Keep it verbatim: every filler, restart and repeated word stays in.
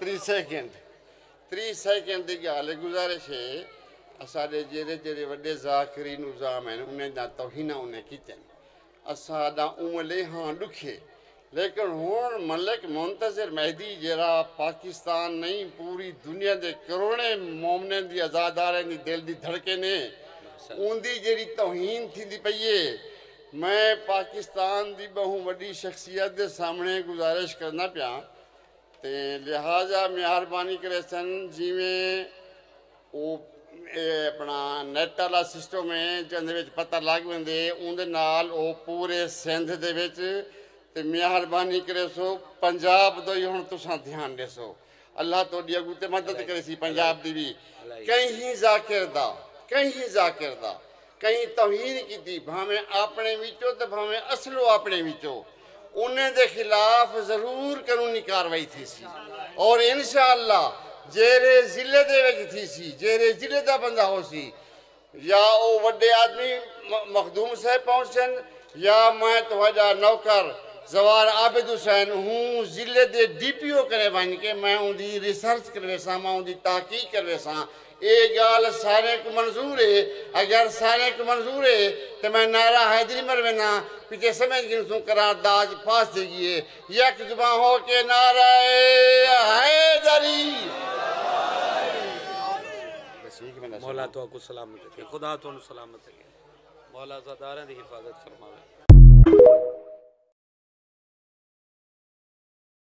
त्री सेकंड त्री सेकंड की गाल गुजारिश है असाडे जेड़े जेड़े वड्डे ज़ाकिरीन उज़ाम हैं उन्हें दा तौहीन उन्हें कीतन असाडा उमले हाँ दुखे लेकिन हुन मलिक मुंतज़िर मेहदी जरा पाकिस्तान नहीं पूरी दुनिया के करोड़े मोमने की आज़ादार की दिल की धड़के ने उनकी जी तौहीन थी पई है। मैं पाकिस्तान की बहु वड्डी शख्सियत के सामने गुजारिश करना पिया ते लिहाजा मेहरबानी करे सन जिमें वो अपना नैट वाला सिस्टम है जिंदे पता लग वेंदे उनदे नाल वो पूरे सिंध दे विच ते मेहरबानी करे सो पंजाब दो ही हुण तुसां ध्यान देसो अल्लाह तोड़ी अगू ते मदद करे सी पंजाब दी भी कहीं जाकिर दा कहीं जाकिर दा कहीं तौहीन की भावें अपने विचों ते भावें असलो अपने विचों उन्हें दे खिलाफ जरूर कानूनी कार्रवाई थी सी और इंशाअल्लाह जेरे जिले दे विच थी सी जेरे जिले दा बंदा हो सी या वो वड्डे आदमी मखदूम साहब पहुंचन या मैं तुहाडा नौकर जवार आबिद हुसैन हूँ जिले दे डी पी ओ करे बन के मैं उनकी रिसर्च करवे सा मैं उनकी तहकीक करवे सा ये गाल सारे को मंजूर है अगर सारे को मंजूर है तो मैं नारा हैदरी मरवेना पीछे समझ गिन सू करारदाज पास देगी है यक जुबां हो के नारा हैदरी मौला तो को सलामत रखे खुदा तो सलामत रखे मौला ज़ादारा दी हिफाजत फरमावे।